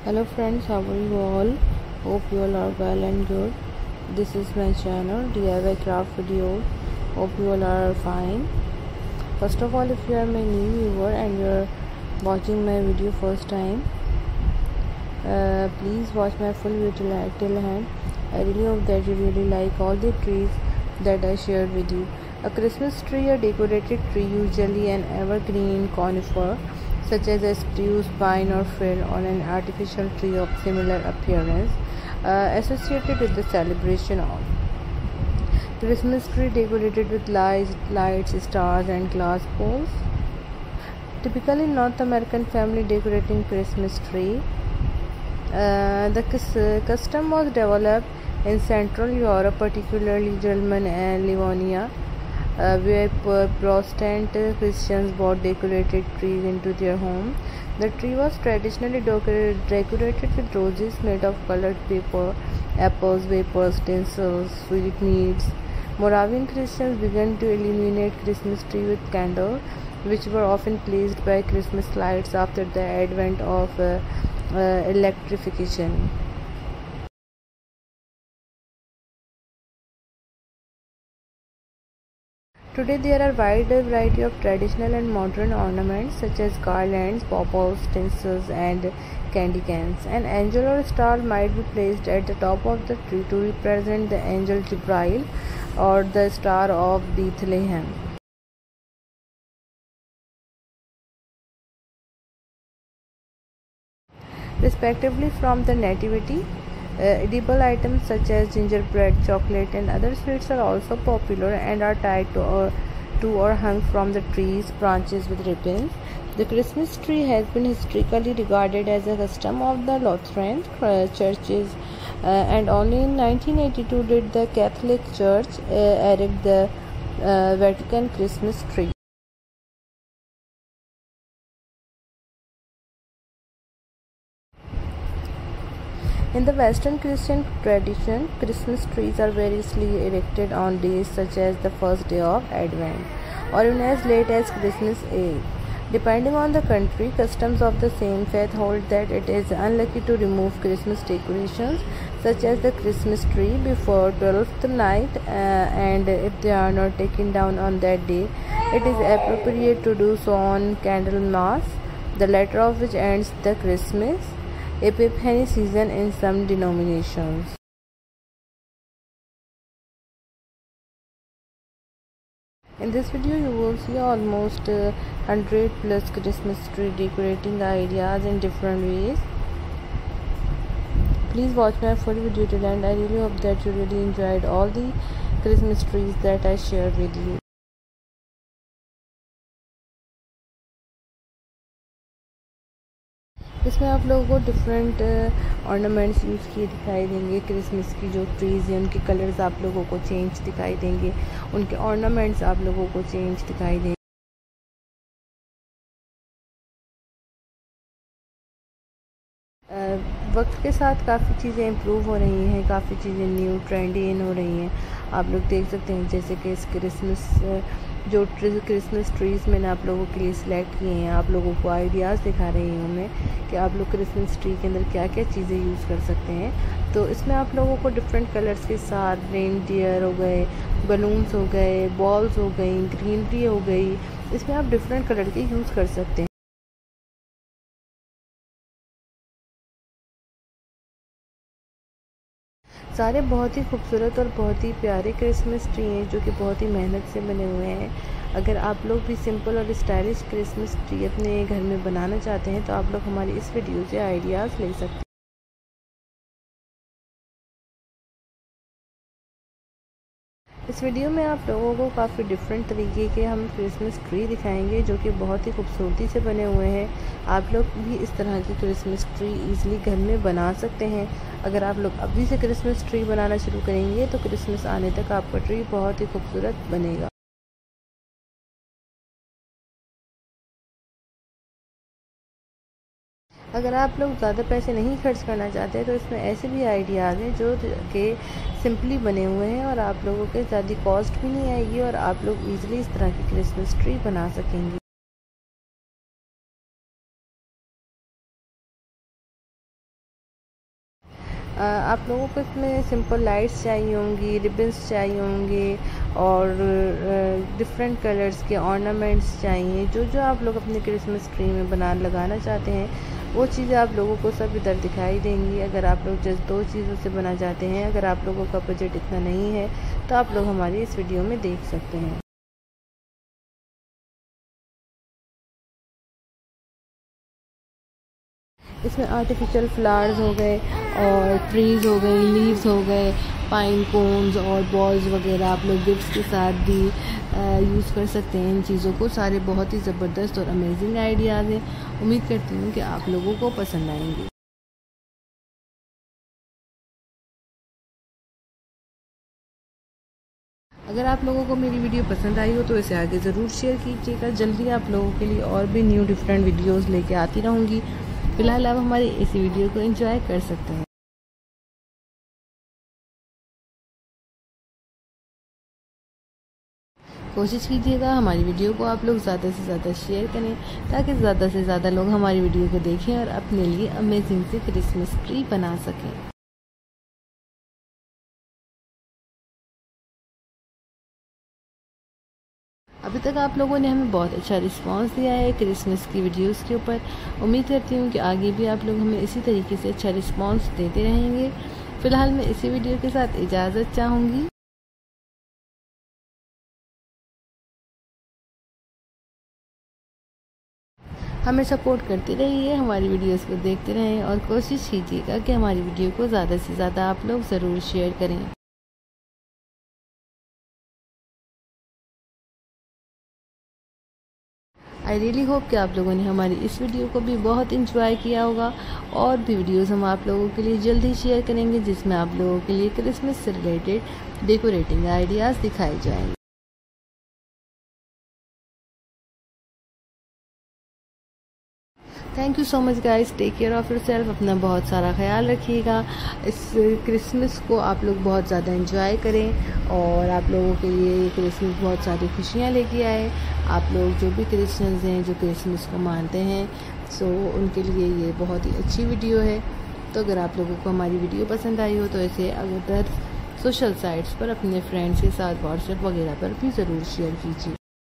Hello friends, how are you all? Hope you all are well and good. This is my channel DIY craft video. Hope you all are fine. First of all, if you are my new viewer and you are watching my video first time, please watch my full video till end. I really hope that you really like all the trees that I shared with you. A Christmas tree, a decorated tree, usually an evergreen conifer such as a spruce, pine or fir, or an artificial tree of similar appearance, associated with the celebration of Christmas tree decorated with lights, stars and glass bowls. Typically North American family decorating Christmas tree. The custom was developed in Central Europe, particularly Germany and Livonia, where Protestant Christians brought decorated trees into their home. The tree was traditionally decorated with roses made of colored paper, apples, vapors, tinsels, sweetmeats. Moravian Christians began to illuminate Christmas tree with candles, which were often placed by Christmas lights after the advent of electrification. Today there are wide variety of traditional and modern ornaments such as garlands, baubles, tinsels and candy canes. An angel or star might be placed at the top of the tree to represent the angel Gabriel or the star of Bethlehem, respectively from the nativity. Edible items such as gingerbread, chocolate and other sweets are also popular and are tied to or hung from the tree's branches with ribbons. The Christmas tree has been historically regarded as a custom of the Lutheran churches, and only in 1982 did the Catholic Church erect the Vatican Christmas tree. In the Western Christian tradition, Christmas trees are variously erected on days such as the first day of Advent, or even as late as Christmas Eve. Depending on the country, customs of the same faith hold that it is unlucky to remove Christmas decorations such as the Christmas tree before 12th night, and if they are not taken down on that day, it is appropriate to do so on Candlemas, the latter of which ends the Christmas Epiphany season in some denominations. In this video you will see almost 100 plus Christmas tree decorating ideas in different ways. Please watch my full video till end. I really hope that you really enjoyed all the Christmas trees that I shared with you. इसमें आप लोगों को different ornaments use किए दिखाई देंगे। Christmas की जो trees हैं उनके कलर्स आप लोगों को चेंज दिखाई देंगे, उनके ऑर्नामेंट्स आप लोगों को चेंज दिखाई देंगे। वक्त के साथ काफ़ी चीज़ें इम्प्रूव हो रही हैं, काफ़ी चीज़ें न्यू ट्रेंडी इन हो रही हैं। आप लोग देख सकते हैं जैसे कि इस क्रिसमस ट्रीज़ मैंने आप लोगों के लिए सिलेक्ट किए हैं, आप लोगों को आइडियाज़ दिखा रही हूँ मैं कि आप लोग क्रिसमस ट्री के अंदर क्या क्या चीज़ें यूज़ कर सकते हैं। तो इसमें आप लोगों को डिफरेंट कलर्स के साथ रेनडियर हो गए, बलून्स हो गए, बॉल्स हो गई, ग्रीनरी हो गई, इसमें आप डिफरेंट कलर के यूज़ कर सकते हैं। सारे बहुत ही खूबसूरत और बहुत ही प्यारे क्रिसमस ट्री हैं जो कि बहुत ही मेहनत से बने हुए हैं। अगर आप लोग भी सिंपल और स्टाइलिश क्रिसमस ट्री अपने घर में बनाना चाहते हैं तो आप लोग हमारी इस वीडियो से आइडियाज़ ले सकते हैं। इस वीडियो में आप लोगों को काफ़ी डिफरेंट तरीके के हम क्रिसमस ट्री दिखाएंगे जो कि बहुत ही खूबसूरती से बने हुए हैं। आप लोग भी इस तरह की क्रिसमस ट्री इजीली घर में बना सकते हैं। अगर आप लोग अभी से क्रिसमस ट्री बनाना शुरू करेंगे तो क्रिसमस आने तक आपका ट्री बहुत ही खूबसूरत बनेगा। अगर आप लोग ज़्यादा पैसे नहीं खर्च करना चाहते तो इसमें ऐसे भी आइडियाज़ हैं जो कि सिंपली बने हुए हैं और आप लोगों के ज़्यादा कॉस्ट भी नहीं आएगी और आप लोग ईज़िली इस तरह की क्रिसमस ट्री बना सकेंगे। आप लोगों को इसमें सिंपल लाइट्स चाहिए होंगी, रिबन्स चाहिए होंगे और डिफरेंट कलर्स के ऑर्नामेंट्स चाहिए। जो जो आप लोग अपने क्रिसमस ट्री में लगाना चाहते हैं वो चीज़ें आप लोगों को सब इधर दिखाई देंगी। अगर आप लोग जस्ट 2 चीज़ों से बना चाहते हैं, अगर आप लोगों का बजट इतना नहीं है तो आप लोग हमारी इस वीडियो में देख सकते हैं। इसमें आर्टिफिशियल फ्लावर्स हो गए और ट्रीज़ हो गई, लीव्स हो गए, पाइन कोन्स और बॉल्स वगैरह आप लोग गिफ्ट्स के साथ भी यूज़ कर सकते हैं। इन चीज़ों को सारे बहुत ही ज़बरदस्त और अमेजिंग आइडियाज़ हैं। उम्मीद करती हूँ कि आप लोगों को पसंद आएंगे। अगर आप लोगों को मेरी वीडियो पसंद आई हो तो इसे आगे ज़रूर शेयर कीजिएगा। जल्दी आप लोगों के लिए और भी न्यू डिफरेंट वीडियोज़ लेके आती रहूँगी। फिलहाल आप हमारी इसी वीडियो को एंजॉय कर सकते हैं। कोशिश कीजिएगा हमारी वीडियो को आप लोग ज़्यादा से ज़्यादा शेयर करें ताकि ज़्यादा से ज़्यादा लोग हमारी वीडियो को देखें और अपने लिए अमेजिंग से क्रिसमस ट्री बना सकें। अभी तक आप लोगों ने हमें बहुत अच्छा रिस्पांस दिया है क्रिसमस की वीडियोस के ऊपर। उम्मीद करती हूँ कि आगे भी आप लोग हमें इसी तरीके से अच्छा रिस्पांस देते रहेंगे। फ़िलहाल मैं इसी वीडियो के साथ इजाज़त चाहूँगी। हमें सपोर्ट करते रहिए, हमारी वीडियोस को देखते रहें और कोशिश कीजिएगा कि हमारी वीडियो को ज़्यादा से ज़्यादा आप लोग ज़रूर शेयर करें। आई रियली होप कि आप लोगों ने हमारी इस वीडियो को भी बहुत इंजॉय किया होगा। और भी वीडियोस हम आप लोगों के लिए जल्द ही शेयर करेंगे जिसमें आप लोगों के लिए क्रिसमस से रिलेटेड डेकोरेटिंग आइडियाज़ दिखाए जाएंगे। Thank you so much guys, take care of yourself. अपना बहुत सारा ख्याल रखिएगा। इस क्रिसमस को आप लोग बहुत ज़्यादा एंजॉय करें और आप लोगों के लिए ये क्रिसमस बहुत सारी खुशियाँ लेके आए। आप लोग जो भी क्रिश्चियंस हैं जो क्रिसमस को मानते हैं सो उनके लिए ये बहुत ही अच्छी वीडियो है। तो अगर आप लोगों को हमारी वीडियो पसंद आई हो तो इसे अगर सोशल साइट्स पर अपने फ्रेंड्स के साथ व्हाट्सएप वगैरह पर भी ज़रूर शेयर कीजिए।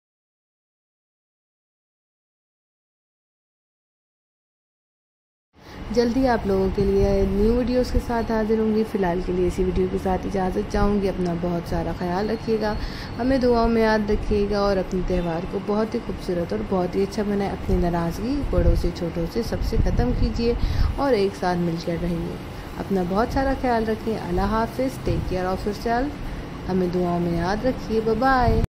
जल्दी आप लोगों के लिए न्यू वीडियोस के साथ हाजिर होंगी। फ़िलहाल के लिए इसी वीडियो के साथ इजाज़त चाहूँगी। अपना बहुत सारा ख्याल रखिएगा, हमें दुआओं में याद रखिएगा और अपने त्यौहार को बहुत ही खूबसूरत और बहुत ही अच्छा बनाए। अपनी नाराज़गी बड़ों से छोटों से सबसे ख़त्म कीजिए और एक साथ मिलकर रहिए। अपना बहुत सारा ख्याल रखें। अल्लाह हाफ़िज़, टेक केयर ऑफ़ योरसेल्फ। हमें दुआओं में याद रखिए। Bye bye.